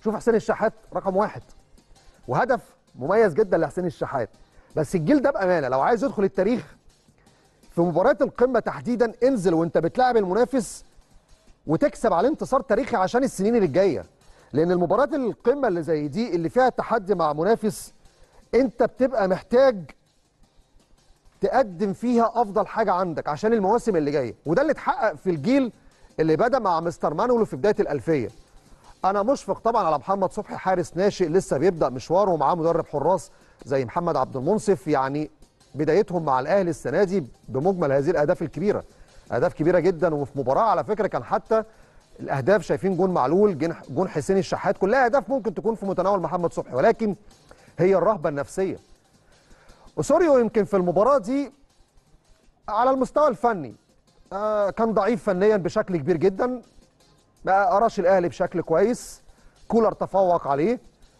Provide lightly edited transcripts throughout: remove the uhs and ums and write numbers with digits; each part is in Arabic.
شوف حسين الشحات رقم واحد، وهدف مميز جدا لحسين الشحات. بس الجيل ده بامانه لو عايز يدخل التاريخ في مباريات القمه تحديدا، انزل وانت بتلاعب المنافس وتكسب عليه انتصار تاريخي عشان السنين اللي جايه. لان المباريات القمه اللي زي دي اللي فيها تحدي مع منافس، انت بتبقى محتاج تقدم فيها افضل حاجه عندك عشان المواسم اللي جايه، وده اللي اتحقق في الجيل اللي بدا مع مستر مانولو في بدايه الالفيه. انا مشفق طبعا على محمد صبحي، حارس ناشئ لسه بيبدا مشواره، ومعاه مدرب حراس زي محمد عبد المنصف. يعني بدايتهم مع الاهلي السنه دي بمجمل هذه الاهداف الكبيره، اهداف كبيره جدا. وفي مباراه على فكره كان حتى الاهداف شايفين جون معلول، جون حسين الشحات، كلها اهداف ممكن تكون في متناول محمد صبحي، ولكن هي الرهبه النفسيه. اوسوريو يمكن في المباراه دي على المستوى الفني كان ضعيف فنيا بشكل كبير جدا، ما قراش الاهلي بشكل كويس، كولر تفوق عليه.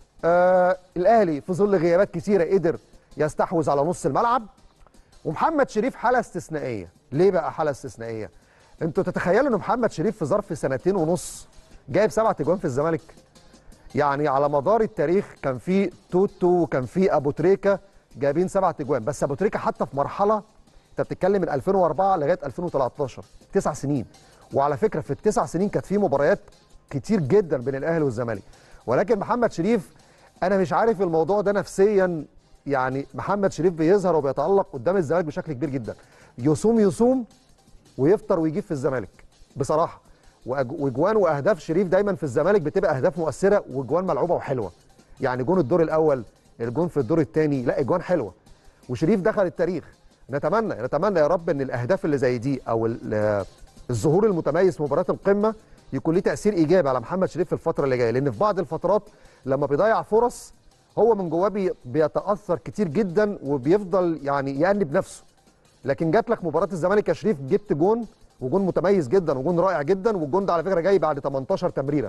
الاهلي في ظل غيابات كثيره قدر يستحوذ على نص الملعب. ومحمد شريف حاله استثنائيه. ليه بقى حاله استثنائيه؟ انتوا تتخيلوا ان محمد شريف في ظرف سنتين ونص جايب 7 اجوان في الزمالك؟ يعني على مدار التاريخ كان في توتو وكان في ابو تريكه جايبين 7 اجوان، بس ابو تريكه حتى في مرحله انت بتتكلم من 2004 لغايه 2013، 9 سنين. وعلى فكره في ال9 سنين كانت في مباريات كتير جدا بين الاهلي والزمالك، ولكن محمد شريف انا مش عارف الموضوع ده نفسيا. يعني محمد شريف بيظهر وبيتالق قدام الزمالك بشكل كبير جدا، يصوم ويفطر ويجيب في الزمالك بصراحه. واجوان واهداف شريف دايما في الزمالك بتبقى اهداف مؤثره واجوان ملعوبه وحلوه. يعني جون الدور الاول، الجون في الدور الثاني، لا اجوان حلوه. وشريف دخل التاريخ. نتمنى يا رب ان الاهداف اللي زي دي او الظهور المتميز في مباريات القمه يكون ليه تاثير ايجابي على محمد شريف في الفتره اللي جايه، لان في بعض الفترات لما بيضيع فرص هو من جواه بيتاثر كتير جدا وبيفضل يعني يأنب نفسه. لكن جات لك مباراه الزمالك يا شريف، جبت جون وجون متميز جدا وجون رائع جدا، والجون ده على فكره جاي بعد 18 تمريره.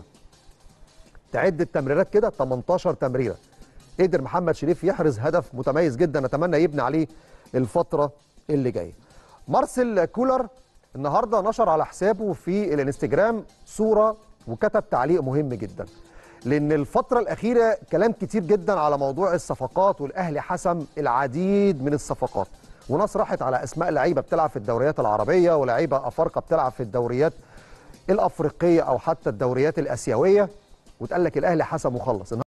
تعد التمريرات كده 18 تمريره. قدر محمد شريف يحرز هدف متميز جدا، نتمنى يبني عليه الفتره اللي جايه. مارسيل كولر النهارده نشر على حسابه في الانستجرام صوره وكتب تعليق مهم جدا، لان الفتره الاخيره كلام كتير جدا على موضوع الصفقات، والاهلي حسم العديد من الصفقات، وناس راحت على اسماء لعيبه بتلعب في الدوريات العربيه ولاعيبه افارقه بتلعب في الدوريات الافريقيه او حتى الدوريات الاسيويه، وتقال لك الاهلي حسم وخلص.